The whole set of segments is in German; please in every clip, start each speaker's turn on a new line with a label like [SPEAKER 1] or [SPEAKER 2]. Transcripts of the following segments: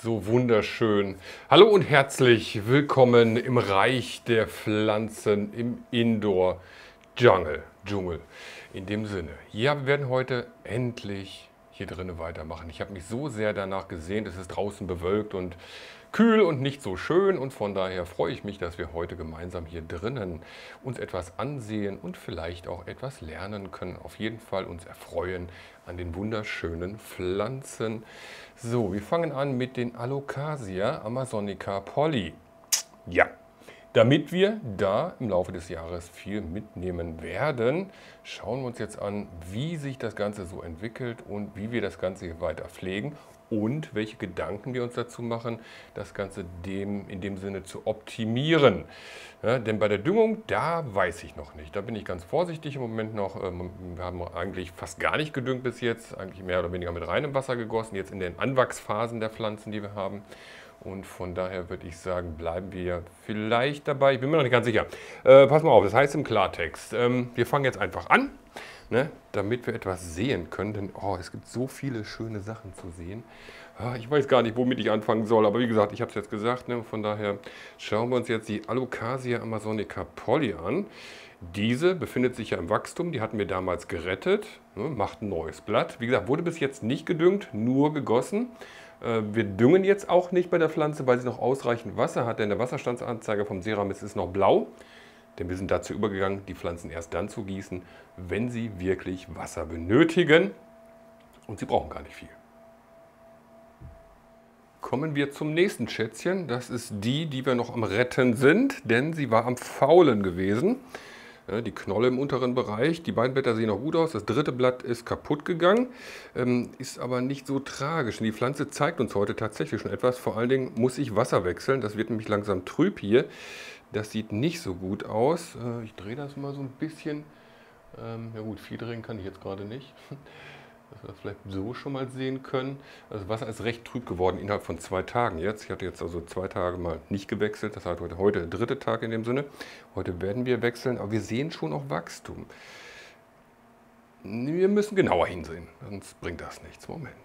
[SPEAKER 1] So wunderschön. Hallo und herzlich willkommen im Reich der Pflanzen im Dschungel. In dem Sinne, ja, wir werden heute endlich hier drinnen weitermachen. Ich habe mich so sehr danach gesehnt. Es ist draußen bewölkt und kühl und nicht so schön und von daher freue ich mich, dass wir heute gemeinsam hier drinnen uns etwas ansehen und vielleicht auch etwas lernen können. Auf jeden Fall uns erfreuen an den wunderschönen Pflanzen. So, wir fangen an mit den Alocasia amazonica Polly. Ja, damit wir da im Laufe des Jahres viel mitnehmen werden, schauen wir uns jetzt an, wie sich das Ganze so entwickelt und wie wir das Ganze hier weiter pflegen und welche Gedanken wir uns dazu machen, das Ganze in dem Sinne zu optimieren. Ja, denn bei der Düngung, da weiß ich noch nicht. Da bin ich ganz vorsichtig im Moment noch. Wir haben eigentlich fast gar nicht gedüngt bis jetzt, eigentlich mehr oder weniger mit reinem Wasser gegossen, jetzt in den Anwachsphasen der Pflanzen, die wir haben. Und von daher würde ich sagen, bleiben wir vielleicht dabei. Ich bin mir noch nicht ganz sicher. Pass mal auf, das heißt im Klartext, wir fangen jetzt einfach an, ne, damit wir etwas sehen können. Denn es gibt so viele schöne Sachen zu sehen. Ich weiß gar nicht, womit ich anfangen soll. Aber wie gesagt, ich habe es jetzt gesagt. Ne, von daher schauen wir uns jetzt die Alocasia amazonica Polly an. Diese befindet sich ja im Wachstum. Die hatten wir damals gerettet. Ne, macht ein neues Blatt. Wie gesagt, wurde bis jetzt nicht gedüngt, nur gegossen. Wir düngen jetzt auch nicht bei der Pflanze, weil sie noch ausreichend Wasser hat, denn der Wasserstandsanzeiger vom Seramis ist noch blau. Denn wir sind dazu übergegangen, die Pflanzen erst dann zu gießen, wenn sie wirklich Wasser benötigen. Und sie brauchen gar nicht viel. Kommen wir zum nächsten Schätzchen. Das ist die, die wir noch am Retten sind, denn sie war am Faulen gewesen. Die Knolle im unteren Bereich, die beiden Blätter sehen noch gut aus. Das dritte Blatt ist kaputt gegangen, ist aber nicht so tragisch. Die Pflanze zeigt uns heute tatsächlich schon etwas. Vor allen Dingen muss ich Wasser wechseln. Das wird nämlich langsam trüb hier. Das sieht nicht so gut aus. Ich drehe das mal so ein bisschen. Ja gut, viel drehen kann ich jetzt gerade nicht. Dass wir das vielleicht so schon mal sehen können. Also Wasser ist recht trüb geworden innerhalb von 2 Tagen jetzt. Ich hatte jetzt also 2 Tage mal nicht gewechselt. Das heißt heute der dritte Tag in dem Sinne. Heute werden wir wechseln, aber wir sehen schon auch Wachstum. Wir müssen genauer hinsehen, sonst bringt das nichts. Moment.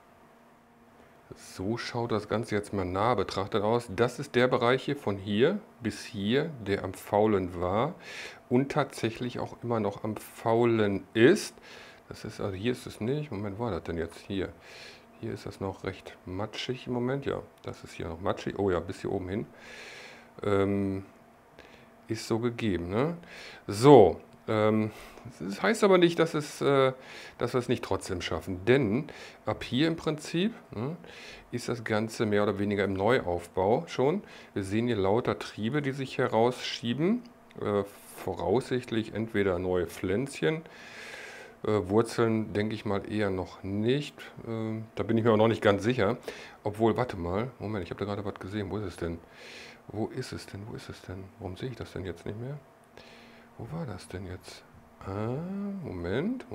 [SPEAKER 1] So schaut das Ganze jetzt mal nah betrachtet aus. Das ist der Bereich hier von hier bis hier, der am Faulen war und tatsächlich auch immer noch am Faulen ist. Das ist, also hier ist es nicht. Moment, war das denn jetzt hier? Hier ist das noch recht matschig im Moment. Ja, das ist hier noch matschig. Oh ja, bis hier oben hin. Ist so gegeben. Ne? So, das heißt aber nicht, dass wir es nicht trotzdem schaffen. Denn ab hier im Prinzip ist das Ganze mehr oder weniger im Neuaufbau schon. Wir sehen hier lauter Triebe, die sich herausschieben. Voraussichtlich entweder neue Pflänzchen. Wurzeln denke ich mal eher noch nicht. Da bin ich mir auch noch nicht ganz sicher. Obwohl, warte mal. Moment, ich habe da gerade was gesehen. Wo ist es denn? Wo ist es denn? Wo ist es denn? Warum sehe ich das denn jetzt nicht mehr? Wo war das denn jetzt? Moment.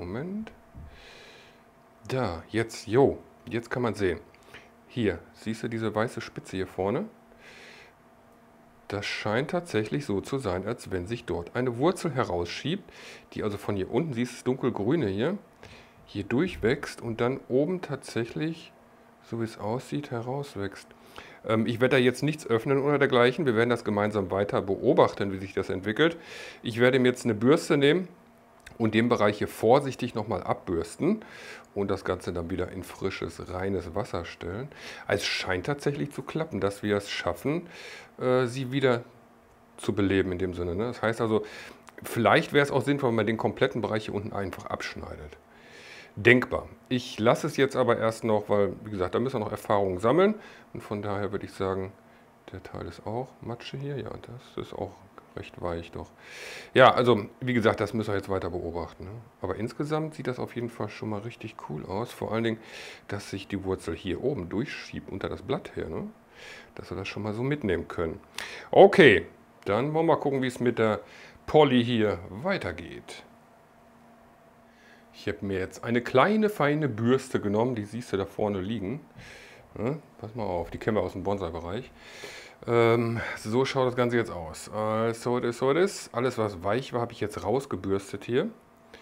[SPEAKER 1] Da, jetzt, jetzt kann man sehen. Hier, siehst du diese weiße Spitze hier vorne? Das scheint tatsächlich so zu sein, als wenn sich dort eine Wurzel herausschiebt, die also von hier unten, siehst du das dunkelgrüne hier durchwächst und dann oben tatsächlich, so wie es aussieht, herauswächst. Ich werde da jetzt nichts öffnen oder dergleichen. Wir werden das gemeinsam weiter beobachten, wie sich das entwickelt. Ich werde mir jetzt eine Bürste nehmen und den Bereich hier vorsichtig nochmal abbürsten und das Ganze dann wieder in frisches, reines Wasser stellen. Es scheint tatsächlich zu klappen, dass wir es schaffen, sie wieder zu beleben in dem Sinne. Ne? Das heißt also, vielleicht wäre es auch sinnvoll, wenn man den kompletten Bereich hier unten einfach abschneidet. Denkbar. Ich lasse es jetzt aber erst noch, weil, wie gesagt, da müssen wir noch Erfahrungen sammeln. Und von daher würde ich sagen, der Teil ist auch Matsche hier. Ja, das ist auch recht weich doch. Ja, also wie gesagt, das müssen wir jetzt weiter beobachten. Ne? Aber insgesamt sieht das auf jeden Fall schon mal richtig cool aus. Vor allen Dingen, dass sich die Wurzel hier oben durchschiebt unter das Blatt her. Ne? Dass wir das schon mal so mitnehmen können. Okay, dann wollen wir mal gucken, wie es mit der Polly hier weitergeht. Ich habe mir jetzt eine kleine, feine Bürste genommen, die siehst du da vorne liegen. Ja, pass mal auf, die kennen wir aus dem Bonsai-Bereich. So schaut das Ganze jetzt aus. So it is. Alles, was weich war, habe ich jetzt rausgebürstet hier.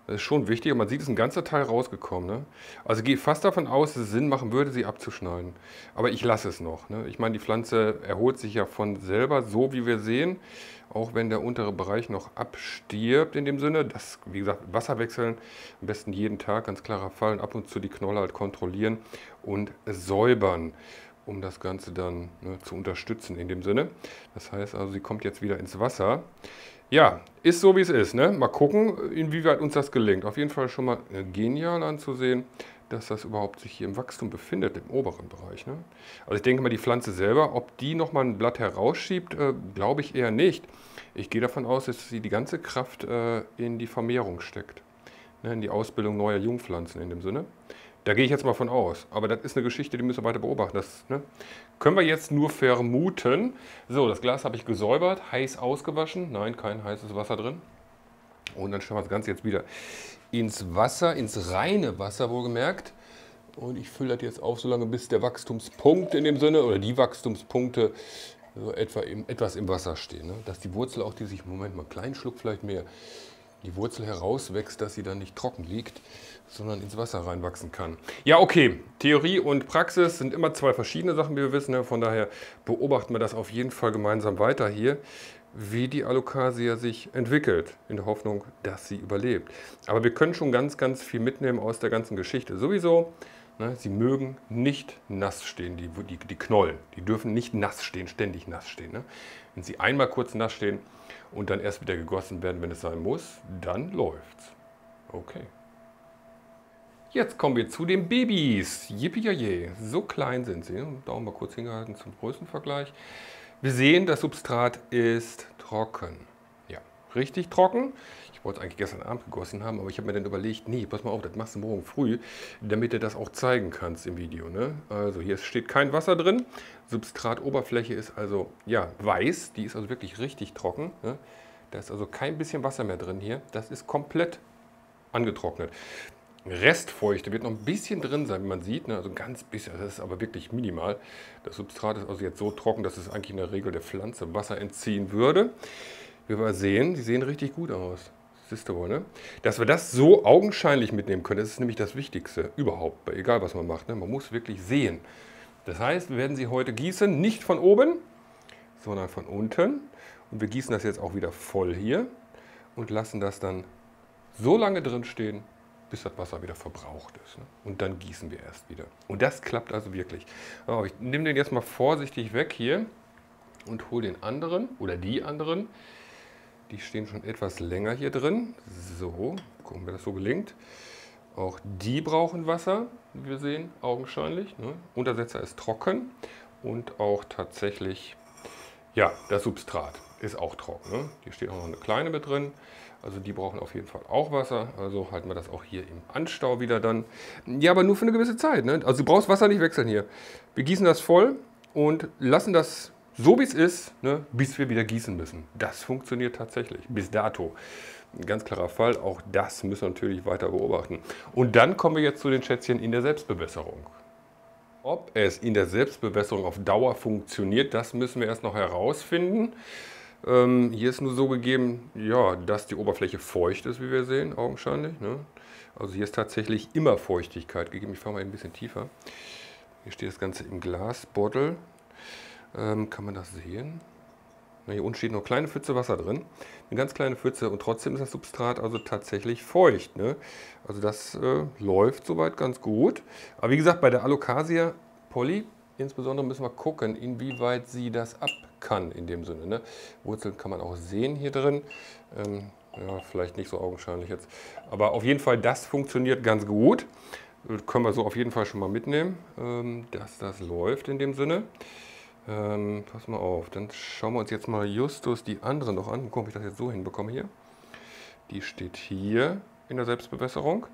[SPEAKER 1] Das ist schon wichtig. Und man sieht, es ist ein ganzer Teil rausgekommen. Ne? Also ich gehe fast davon aus, dass es Sinn machen würde, sie abzuschneiden. Aber ich lasse es noch. Ne? Ich meine, die Pflanze erholt sich ja von selber, so wie wir sehen. Auch wenn der untere Bereich noch abstirbt in dem Sinne. Das, wie gesagt, Wasser wechseln, am besten jeden Tag, ganz klarer Fall. Und ab und zu die Knolle halt kontrollieren und säubern, um das Ganze dann zu unterstützen in dem Sinne. Das heißt also, sie kommt jetzt wieder ins Wasser. Ja, ist so wie es ist. Ne? Mal gucken, inwieweit uns das gelingt. Auf jeden Fall schon mal genial anzusehen, dass das überhaupt sich hier im Wachstum befindet, im oberen Bereich. Ne? Also ich denke mal, die Pflanze selber, ob die nochmal ein Blatt herausschiebt, glaube ich eher nicht. Ich gehe davon aus, dass sie die ganze Kraft in die Vermehrung steckt. Ne? In die Ausbildung neuer Jungpflanzen in dem Sinne. Da gehe ich jetzt mal von aus. Aber das ist eine Geschichte, die müssen wir weiter beobachten. Das können wir jetzt nur vermuten. So, das Glas habe ich gesäubert, heiß ausgewaschen. Nein, kein heißes Wasser drin. Und dann stellen wir das Ganze jetzt wieder ins Wasser, ins reine Wasser wohlgemerkt. Und ich fülle das jetzt auf, solange bis der Wachstumspunkt in dem Sinne, oder die Wachstumspunkte so etwas im Wasser stehen. Ne? Dass die Wurzel auch, die sich im Moment mal einen kleinen Schluck vielleicht mehr, die Wurzel herauswächst, dass sie dann nicht trocken liegt, sondern ins Wasser reinwachsen kann. Ja, okay, Theorie und Praxis sind immer zwei verschiedene Sachen, wie wir wissen. Von daher beobachten wir das auf jeden Fall gemeinsam weiter hier, wie die Alocasia sich entwickelt, in der Hoffnung, dass sie überlebt. Aber wir können schon ganz, ganz viel mitnehmen aus der ganzen Geschichte. Sowieso, ne, sie mögen nicht nass stehen, die Knollen. Die dürfen nicht nass stehen, ständig nass stehen. Ne? Wenn sie einmal kurz nass stehen und dann erst wieder gegossen werden, wenn es sein muss, dann läuft's. Okay. Jetzt kommen wir zu den Babys. Yippie, so klein sind sie. Daumen mal kurz hingehalten zum Größenvergleich. Wir sehen, das Substrat ist trocken. Ja, richtig trocken. Ich wollte es eigentlich gestern Abend gegossen haben, aber ich habe mir dann überlegt, nee, pass mal auf, das machst du morgen früh, damit du das auch zeigen kannst im Video. Ne? Also hier steht kein Wasser drin. Substratoberfläche ist also ja weiß, die ist also wirklich richtig trocken. Ne? Da ist also kein bisschen Wasser mehr drin hier. Das ist komplett angetrocknet. Restfeuchte wird noch ein bisschen drin sein, wie man sieht, ne? Also ein ganz bisschen, das ist aber wirklich minimal. Das Substrat ist also jetzt so trocken, dass es eigentlich in der Regel der Pflanze Wasser entziehen würde. Wie wir sehen, die sehen richtig gut aus. Siehst du wohl, ne? Dass wir das so augenscheinlich mitnehmen können, das ist nämlich das Wichtigste überhaupt, egal was man macht. Ne? Man muss wirklich sehen. Das heißt, wir werden sie heute gießen, nicht von oben, sondern von unten. Und wir gießen das jetzt auch wieder voll hier und lassen das dann so lange drin stehen, bis das Wasser wieder verbraucht ist. Ne? Und dann gießen wir erst wieder. Und das klappt also wirklich. Aber ich nehme den jetzt mal vorsichtig weg hier und hole den anderen oder die anderen. Die stehen schon etwas länger hier drin. So, gucken, wie das so gelingt. Auch die brauchen Wasser, wie wir sehen, augenscheinlich. Ne? Untersetzer ist trocken und auch tatsächlich, ja, das Substrat ist auch trocken. Ne? Hier steht auch noch eine kleine mit drin. Also die brauchen auf jeden Fall auch Wasser. Also halten wir das auch hier im Anstau wieder dann. Ja, aber nur für eine gewisse Zeit. Ne? Also du brauchst Wasser nicht wechseln hier. Wir gießen das voll und lassen das so wie es ist, ne, bis wir wieder gießen müssen. Das funktioniert tatsächlich. Bis dato. Ein ganz klarer Fall. Auch das müssen wir natürlich weiter beobachten. Und dann kommen wir jetzt zu den Schätzchen in der Selbstbewässerung. Ob es in der Selbstbewässerung auf Dauer funktioniert, das müssen wir erst noch herausfinden. Hier ist nur so gegeben, ja, dass die Oberfläche feucht ist, wie wir sehen, augenscheinlich. Ne? Also hier ist tatsächlich immer Feuchtigkeit gegeben. Ich fahre mal ein bisschen tiefer. Hier steht das Ganze im Glasbottle. Kann man das sehen? Na, hier unten steht nur eine kleine Pfütze Wasser drin. Eine ganz kleine Pfütze und trotzdem ist das Substrat also tatsächlich feucht. Ne? Also das läuft soweit ganz gut. Aber wie gesagt, bei der Alocasia Polly insbesondere müssen wir gucken, inwieweit sie das ab kann in dem Sinne. Ne? Wurzeln kann man auch sehen hier drin. Ja, vielleicht nicht so augenscheinlich jetzt. Aber auf jeden Fall, das funktioniert ganz gut. Können wir so auf jeden Fall schon mal mitnehmen, dass das läuft in dem Sinne. Pass mal auf, dann schauen wir uns jetzt mal justus die anderen noch an. Gucken, ob ich das jetzt so hinbekomme hier. Die steht hier in der Selbstbewässerung.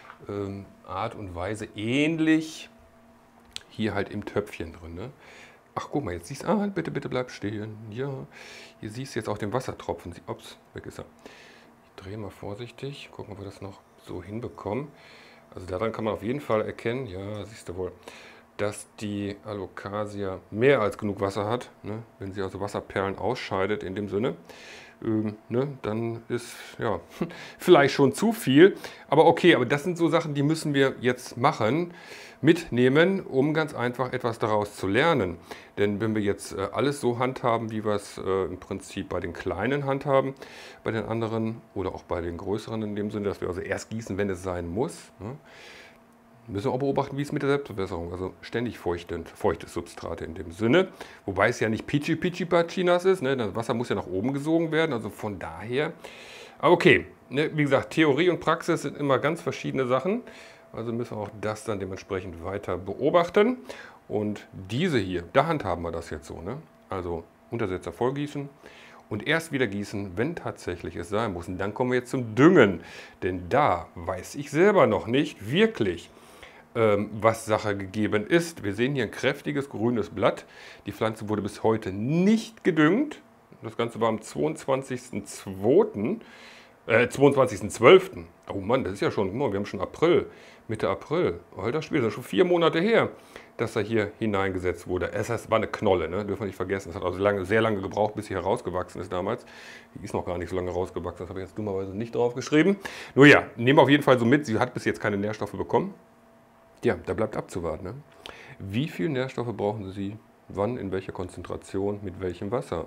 [SPEAKER 1] Art und Weise ähnlich. Hier halt im Töpfchen drin. Ne? Ach, guck mal, jetzt siehst du, bitte, bitte bleib stehen. Ja, hier siehst du jetzt auch den Wassertropfen. Ups, weg ist er. Ich drehe mal vorsichtig, gucken, ob wir das noch so hinbekommen. Also daran kann man auf jeden Fall erkennen, ja, siehst du wohl, dass die Alocasia mehr als genug Wasser hat, ne? Wenn sie also Wasserperlen ausscheidet in dem Sinne. ne, dann ist ja vielleicht schon zu viel. Aber okay, aber das sind so Sachen, die müssen wir jetzt machen, mitnehmen, um ganz einfach etwas daraus zu lernen. Denn wenn wir jetzt alles so handhaben, wie wir es im Prinzip bei den Kleinen handhaben, bei den anderen oder auch bei den Größeren in dem Sinne, dass wir also erst gießen, wenn es sein muss, ne, müssen wir auch beobachten, wie es mit der Selbstbewässerung, also ständig feuchte Substrate in dem Sinne. Wobei es ja nicht pichi-pichi-pachinas ist, ne? Das Wasser muss ja nach oben gesogen werden, also von daher. Aber okay, ne? Wie gesagt, Theorie und Praxis sind immer ganz verschiedene Sachen. Also müssen wir auch das dann dementsprechend weiter beobachten. Und diese hier, da handhaben wir das jetzt so. Ne? Also Untersetzer vollgießen und erst wieder gießen, wenn tatsächlich es sein muss. Und dann kommen wir jetzt zum Düngen. Denn da weiß ich selber noch nicht wirklich, was Sache gegeben ist. Wir sehen hier ein kräftiges grünes Blatt. Die Pflanze wurde bis heute nicht gedüngt. Das Ganze war am 22.02. 22.12. Oh Mann, das ist ja schon, wir haben schon April, Mitte April. Alter Schwede, das ist schon 4 Monate her, dass er hier hineingesetzt wurde. Es war eine Knolle, ne? Dürfen wir nicht vergessen. Es hat also sehr lange gebraucht, bis sie herausgewachsen ist damals. Die ist noch gar nicht so lange rausgewachsen, das habe ich jetzt dummerweise nicht drauf geschrieben. Nur ja, nehmen wir auf jeden Fall so mit, sie hat bis jetzt keine Nährstoffe bekommen. Ja, da bleibt abzuwarten. Ne? Wie viel Nährstoffe brauchen Sie, wann, in welcher Konzentration, mit welchem Wasser?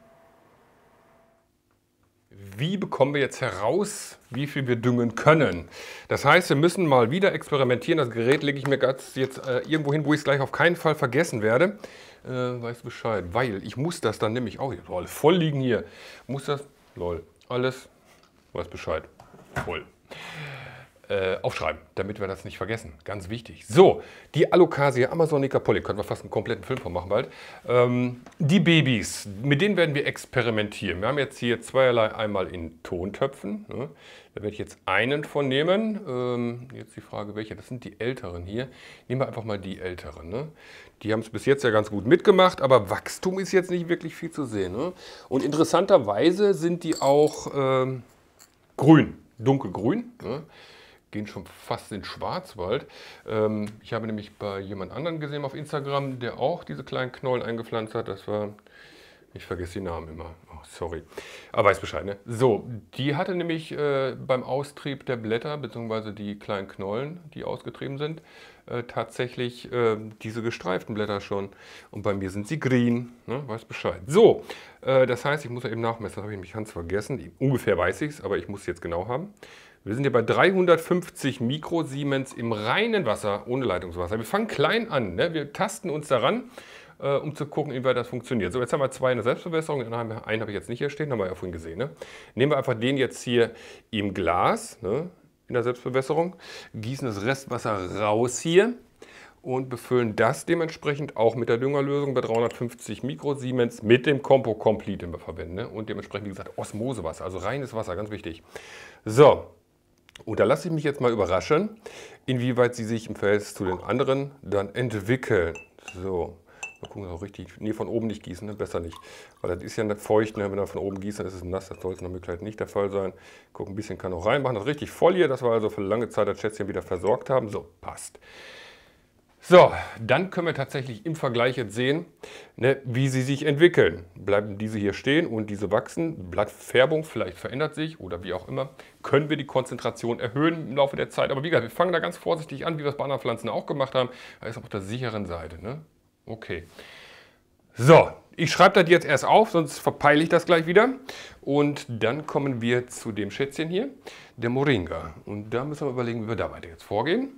[SPEAKER 1] Wie bekommen wir jetzt heraus, wie viel wir düngen können? Das heißt, wir müssen mal wieder experimentieren. Das Gerät lege ich mir jetzt irgendwo hin, wo ich es gleich auf keinen Fall vergessen werde. Weiß Bescheid, weil ich muss das dann nämlich auch, hier, voll liegen hier, muss das, alles, weiß Bescheid, voll. Aufschreiben, damit wir das nicht vergessen. Ganz wichtig. So, die Alocasia amazonica polly, können wir fast einen kompletten Film von machen bald. Die Babys, mit denen werden wir experimentieren. Wir haben jetzt hier zweierlei, einmal in Tontöpfen. Ne? Da werde ich jetzt einen von nehmen. Jetzt die Frage, welche? Das sind die älteren hier. Nehmen wir einfach mal die älteren. Ne? Die haben es bis jetzt ja ganz gut mitgemacht, aber Wachstum ist jetzt nicht wirklich viel zu sehen. Ne? Und interessanterweise sind die auch grün, dunkelgrün. Ne? Gehen schon fast in Schwarzwald. Ich habe nämlich bei jemand anderen gesehen auf Instagram, der auch diese kleinen Knollen eingepflanzt hat. Das war, ich vergesse die Namen immer, oh, sorry, aber weiß Bescheid. Ne? So, die hatte nämlich beim Austrieb der Blätter, beziehungsweise die kleinen Knollen, die ausgetrieben sind, tatsächlich diese gestreiften Blätter schon. Und bei mir sind sie grün, ne? Weiß Bescheid. So, das heißt, ich muss ja eben nachmessen, das habe ich mich ganz vergessen. Ungefähr weiß ich es, aber ich muss es jetzt genau haben. Wir sind hier bei 350 Mikrosiemens im reinen Wasser, ohne Leitungswasser. Wir fangen klein an, ne? Wir tasten uns daran, um zu gucken, inwieweit das funktioniert. So, jetzt haben wir 2 in der Selbstbewässerung, einen habe ich jetzt nicht hier stehen, haben wir ja vorhin gesehen. Ne? Nehmen wir einfach den jetzt hier im Glas, ne? In der Selbstbewässerung, gießen das Restwasser raus hier und befüllen das dementsprechend auch mit der Düngerlösung bei 350 Mikrosiemens mit dem Compo Complete, den wir verwenden. Ne? Und dementsprechend, wie gesagt, Osmosewasser, also reines Wasser, ganz wichtig. So. Und da lasse ich mich jetzt mal überraschen, inwieweit sie sich im Verhältnis zu den anderen dann entwickeln. So, mal gucken, auch richtig. Nee, von oben nicht gießen, ne? Besser nicht. Weil das ist ja nicht feucht, ne? Wenn wir von oben gießen, dann ist es nass. Das soll es in der Möglichkeit nicht der Fall sein. Gucken, ein bisschen kann noch reinmachen. Das ist richtig voll hier, dass wir also für lange Zeit das Schätzchen wieder versorgt haben. So, passt. So, dann können wir tatsächlich im Vergleich jetzt sehen, ne, wie sie sich entwickeln. Bleiben diese hier stehen und diese wachsen, Blattfärbung vielleicht verändert sich oder wie auch immer, können wir die Konzentration erhöhen im Laufe der Zeit. Aber wie gesagt, wir fangen da ganz vorsichtig an, wie wir es bei anderen Pflanzen auch gemacht haben. Da ist auf der sicheren Seite. Ne? Okay. So, ich schreibe das jetzt erst auf, sonst verpeile ich das gleich wieder. Und dann kommen wir zu dem Schätzchen hier, der Moringa. Und da müssen wir überlegen, wie wir da weiter jetzt vorgehen.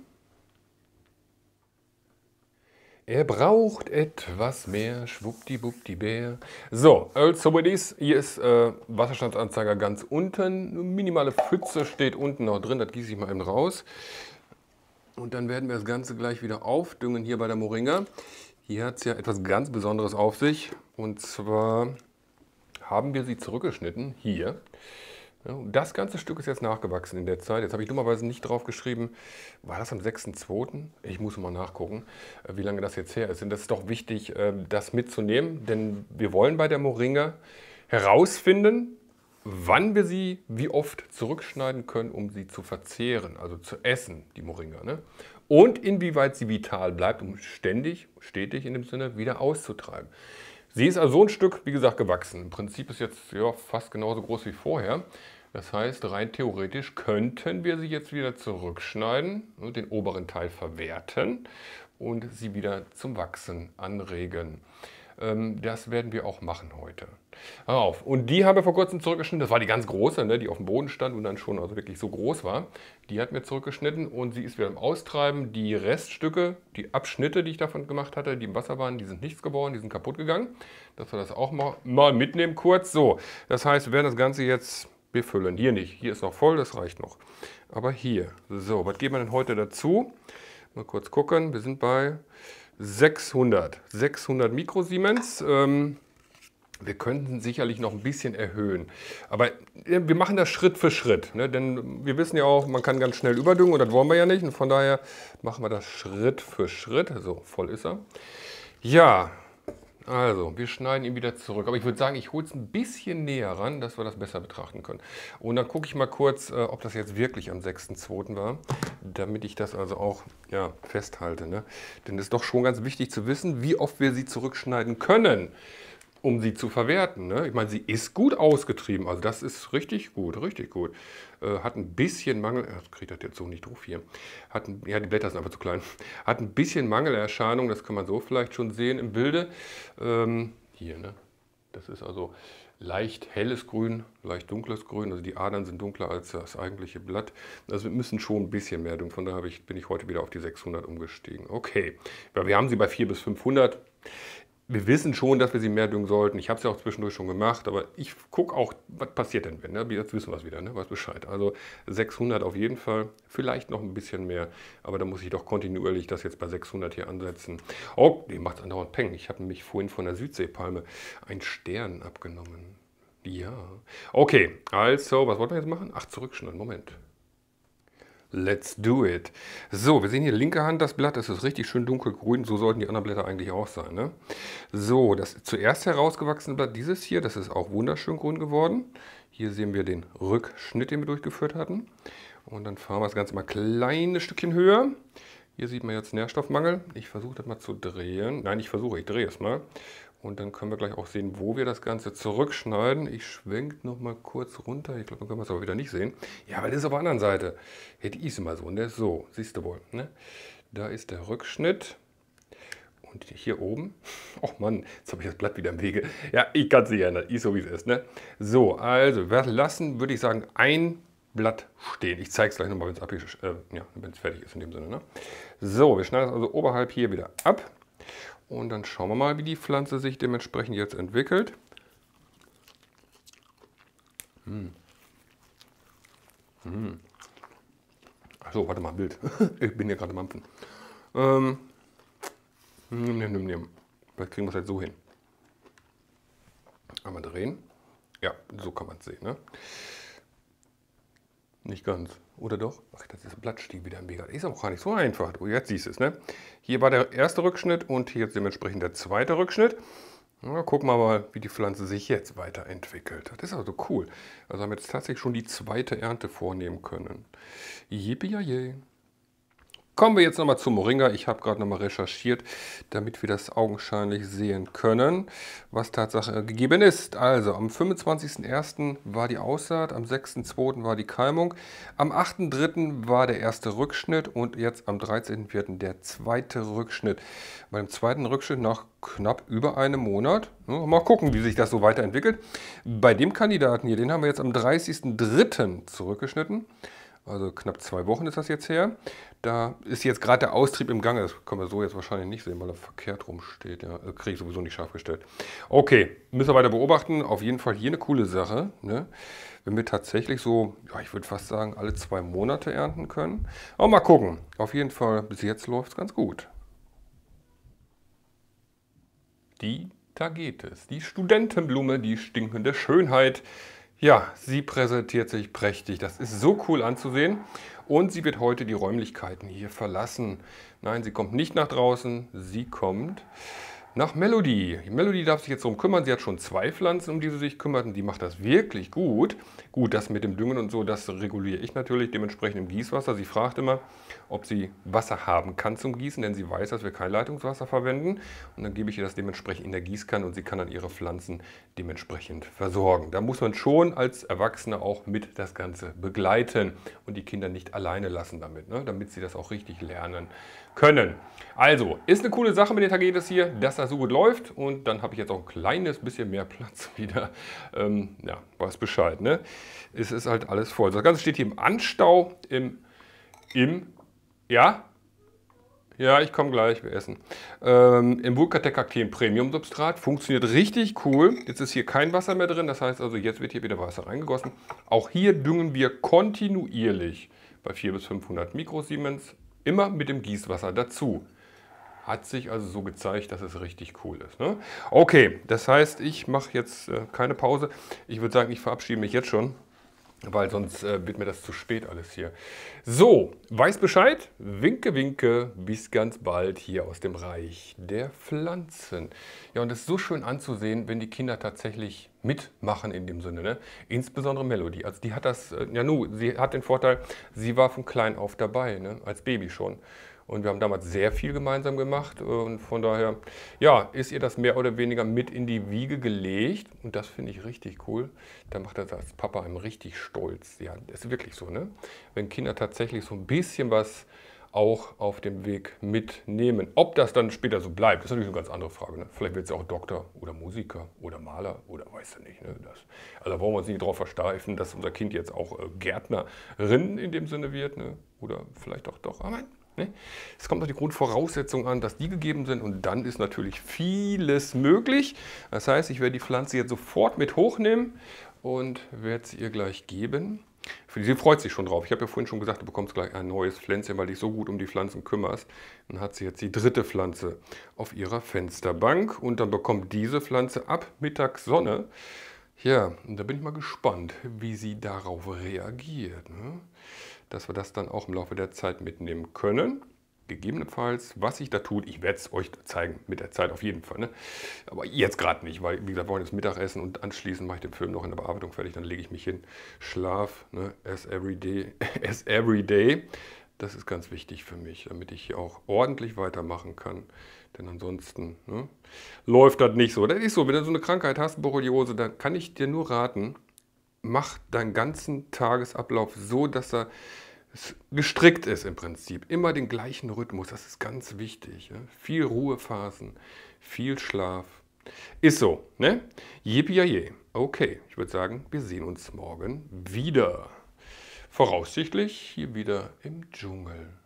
[SPEAKER 1] Er braucht etwas mehr, schwuppdiwuppdibär. So, also with this, hier ist Wasserstandsanzeiger ganz unten. Eine minimale Pfütze steht unten noch drin, das gieße ich mal eben raus. Und dann werden wir das Ganze gleich wieder aufdüngen hier bei der Moringa. Hier hat es ja etwas ganz Besonderes auf sich. Und zwar haben wir sie zurückgeschnitten, hier. Ja, das ganze Stück ist jetzt nachgewachsen in der Zeit. Jetzt habe ich dummerweise nicht drauf geschrieben, war das am 6.2.? Ich muss mal nachgucken, wie lange das jetzt her ist. Und das ist doch wichtig, das mitzunehmen, denn wir wollen bei der Moringa herausfinden, wann wir sie wie oft zurückschneiden können, um sie zu verzehren, also zu essen, die Moringa. Ne? Und inwieweit sie vital bleibt, um ständig, stetig in dem Sinne, wieder auszutreiben. Sie ist also so ein Stück, wie gesagt, gewachsen. Im Prinzip ist jetzt ja, fast genauso groß wie vorher. Das heißt, rein theoretisch könnten wir sie jetzt wieder zurückschneiden und den oberen Teil verwerten und sie wieder zum Wachsen anregen. Das werden wir auch machen heute. Hör auf. Und die haben wir vor kurzem zurückgeschnitten. Das war die ganz große, ne, die auf dem Boden stand und dann schon also wirklich so groß war. Die hat mir zurückgeschnitten und sie ist wieder im Austreiben. Die Reststücke, die Abschnitte, die ich davon gemacht hatte, die im Wasser waren, die sind nichts geworden, die sind kaputt gegangen. Dass wir das auch mal mitnehmen kurz. So, das heißt, wir werden das Ganze jetzt befüllen. Hier nicht. Hier ist noch voll, das reicht noch. Aber hier. So, was geben wir denn heute dazu? Mal kurz gucken. Wir sind bei 600 Mikrosiemens. Wir könnten sicherlich noch ein bisschen erhöhen. Aber wir machen das Schritt für Schritt. Ne? Denn wir wissen ja auch, man kann ganz schnell überdüngen und das wollen wir ja nicht. Und von daher machen wir das Schritt für Schritt. So, voll ist er. Ja, also wir schneiden ihn wieder zurück. Aber ich würde sagen, ich hole es ein bisschen näher ran, dass wir das besser betrachten können. Und dann gucke ich mal kurz, ob das jetzt wirklich am 6.2. war. Damit ich das also auch ja, festhalte. Ne? Denn es ist doch schon ganz wichtig zu wissen, wie oft wir sie zurückschneiden können, um sie zu verwerten. Ne? Ich meine, sie ist gut ausgetrieben, also das ist richtig gut, richtig gut. Hat ein bisschen Mangel, kriegt das jetzt so nicht drauf hier. Ja, die Blätter sind einfach zu klein. Hat ein bisschen Mangelerscheinung, das kann man so vielleicht schon sehen im Bilde. Hier, ne? Das ist also leicht helles Grün, leicht dunkles Grün. Also die Adern sind dunkler als das eigentliche Blatt. Also wir müssen schon ein bisschen mehr tun. Von daher bin ich heute wieder auf die 600 umgestiegen. Okay, ja, wir haben sie bei 400 bis 500. Wir wissen schon, dass wir sie mehr düngen sollten. Ich habe es ja auch zwischendurch schon gemacht, aber ich gucke auch, was passiert denn wenn. Ne? Jetzt wissen wir es wieder, ne? Weiß Bescheid. Also 600 auf jeden Fall, vielleicht noch ein bisschen mehr, aber da muss ich doch kontinuierlich das jetzt bei 600 hier ansetzen. Oh, die macht es andauernd Peng. Ich habe nämlich vorhin von der Südseepalme einen Stern abgenommen. Ja. Okay, also, was wollten wir jetzt machen? Ach, zurückschneiden, Moment. Let's do it. So, wir sehen hier linke Hand das Blatt, das ist richtig schön dunkelgrün, so sollten die anderen Blätter eigentlich auch sein. Ne? So, das zuerst herausgewachsene Blatt, dieses hier, das ist auch wunderschön grün geworden. Hier sehen wir den Rückschnitt, den wir durchgeführt hatten. Und dann fahren wir das Ganze mal ein kleines Stückchen höher. Hier sieht man jetzt Nährstoffmangel. Ich versuche das mal zu drehen. Nein, ich drehe es mal. Und dann können wir gleich auch sehen, wo wir das Ganze zurückschneiden. Ich schwenke noch mal kurz runter. Ich glaube, dann können wir es aber wieder nicht sehen. Ja, weil das ist auf der anderen Seite. Ja, die ist immer so. Ne? So, siehst du wohl. Ne? Da ist der Rückschnitt. Und hier oben. Och Mann, jetzt habe ich das Blatt wieder im Wege. Ja, ich kann es nicht ändern. Ist so, wie es ist. Ne? So, also, wir lassen, würde ich sagen, ein Blatt stehen. Ich zeige es gleich nochmal, wenn es fertig ist in dem Sinne. Ne? So, wir schneiden es also oberhalb hier wieder ab. Und dann schauen wir mal, wie die Pflanze sich dementsprechend jetzt entwickelt. Achso, warte mal, Bild. Ich bin hier gerade mampfen. Vielleicht kriegen wir es halt so hin. Einmal drehen. Ja, so kann man es sehen. Ne? Nicht ganz. Oder doch? Ach, das ist Blattstiel wieder im Weg. Ist auch gar nicht so einfach. Oh, jetzt siehst du es, ne? Hier war der erste Rückschnitt und hier jetzt dementsprechend der zweite Rückschnitt. Na, gucken wir mal, wie die Pflanze sich jetzt weiterentwickelt. Das ist also cool. Also haben wir jetzt tatsächlich schon die zweite Ernte vornehmen können. Yippie-yay. Kommen wir jetzt nochmal zum Moringa. Ich habe gerade nochmal recherchiert, damit wir das augenscheinlich sehen können, was Tatsache gegeben ist. Also am 25.01. war die Aussaat, am 6.02. war die Keimung, am 8.03. war der erste Rückschnitt und jetzt am 13.04. der zweite Rückschnitt. Beim zweiten Rückschnitt nach knapp über einem Monat. Mal gucken, wie sich das so weiterentwickelt. Bei dem Kandidaten hier, den haben wir jetzt am 30.03. zurückgeschnitten. Also knapp 2 Wochen ist das jetzt her. Da ist jetzt gerade der Austrieb im Gange. Das können wir so jetzt wahrscheinlich nicht sehen, weil er verkehrt rumsteht. Ja, kriege ich sowieso nicht scharf gestellt. Okay, müssen wir weiter beobachten. Auf jeden Fall hier eine coole Sache. Ne? Wenn wir tatsächlich so, ja, ich würde fast sagen, alle 2 Monate ernten können. Aber mal gucken. Auf jeden Fall, bis jetzt läuft es ganz gut. Da geht es. Die Studentenblume, die stinkende Schönheit. Ja, sie präsentiert sich prächtig. Das ist so cool anzusehen. Und sie wird heute die Räumlichkeiten hier verlassen. Nein, sie kommt nicht nach draußen. Sie kommt Nach Melody. Melody darf sich jetzt darum kümmern. Sie hat schon 2 Pflanzen, um die sie sich kümmert, und die macht das wirklich gut. Gut, das mit dem Düngen und so, das reguliere ich natürlich dementsprechend im Gießwasser. Sie fragt immer, ob sie Wasser haben kann zum Gießen, denn sie weiß, dass wir kein Leitungswasser verwenden. Und dann gebe ich ihr das dementsprechend in der Gießkanne und sie kann dann ihre Pflanzen dementsprechend versorgen. Da muss man schon als Erwachsener auch mit das Ganze begleiten und die Kinder nicht alleine lassen damit, ne? Damit sie das auch richtig lernen können. Also, ist eine coole Sache mit den Tagetes hier, dass das so gut läuft, und dann habe ich jetzt auch ein kleines bisschen mehr Platz wieder. Ja, weiß Bescheid, ne? Es ist halt alles voll. Das Ganze steht hier im Anstau, ja? Ja, ich komme gleich, wir essen. Im Vulkatec Kakteen Premium Substrat, funktioniert richtig cool. Jetzt ist hier kein Wasser mehr drin, das heißt also, jetzt wird hier wieder Wasser reingegossen. Auch hier düngen wir kontinuierlich bei 400 bis 500 Mikrosiemens, immer mit dem Gießwasser dazu. Hat sich also so gezeigt, dass es richtig cool ist, ne? Okay, das heißt, ich mache jetzt keine Pause. Ich würde sagen, ich verabschiede mich jetzt schon, weil sonst wird mir das zu spät alles hier. So, weiß Bescheid. Winke, winke. Bis ganz bald hier aus dem Reich der Pflanzen. Ja, und es ist so schön anzusehen, wenn die Kinder tatsächlich mitmachen in dem Sinne, ne? Insbesondere Melody. Also die hat das, sie hat den Vorteil, sie war von klein auf dabei, ne? Als Baby schon. Und wir haben damals sehr viel gemeinsam gemacht, und von daher, ja, ist ihr das mehr oder weniger mit in die Wiege gelegt, und das finde ich richtig cool. Da macht das als Papa einem richtig stolz. Ja, das ist wirklich so, ne? Wenn Kinder tatsächlich so ein bisschen was auch auf dem Weg mitnehmen. Ob das dann später so bleibt, ist natürlich eine ganz andere Frage, ne? Vielleicht wird es ja auch Doktor oder Musiker oder Maler oder weiß ja nicht, ne? Also da wollen wir uns nicht drauf versteifen, dass unser Kind jetzt auch Gärtnerin in dem Sinne wird, ne? Oder vielleicht auch doch. Aber ne? Es kommt auf die Grundvoraussetzungen an, dass die gegeben sind, und dann ist natürlich vieles möglich. Das heißt, ich werde die Pflanze jetzt sofort mit hochnehmen und werde sie ihr gleich geben. Sie freut sich schon drauf. Ich habe ja vorhin schon gesagt, du bekommst gleich ein neues Pflänzchen, weil du dich so gut um die Pflanzen kümmerst. Dann hat sie jetzt die 3. Pflanze auf ihrer Fensterbank, und dann bekommt diese Pflanze ab Mittagssonne. Ja, und da bin ich mal gespannt, wie sie darauf reagiert, ne? Dass wir das dann auch im Laufe der Zeit mitnehmen können. Gegebenenfalls, was sich da tut, ich werde es euch zeigen mit der Zeit auf jeden Fall, ne? Aber jetzt gerade nicht, weil, wie gesagt, wir wollen jetzt Mittagessen und anschließend mache ich den Film noch in der Bearbeitung fertig, dann lege ich mich hin, Schlaf, ne? As every day. Das ist ganz wichtig für mich, damit ich hier auch ordentlich weitermachen kann. Denn ansonsten, ne, läuft das nicht so. Das ist so, wenn du so eine Krankheit hast, Borreliose, dann kann ich dir nur raten, mach deinen ganzen Tagesablauf so, dass er gestrickt ist im Prinzip. Immer den gleichen Rhythmus, das ist ganz wichtig. Ne? Viel Ruhephasen, viel Schlaf. Ist so, ne? Yippie. Okay, ich würde sagen, wir sehen uns morgen wieder. Voraussichtlich hier wieder im Dschungel.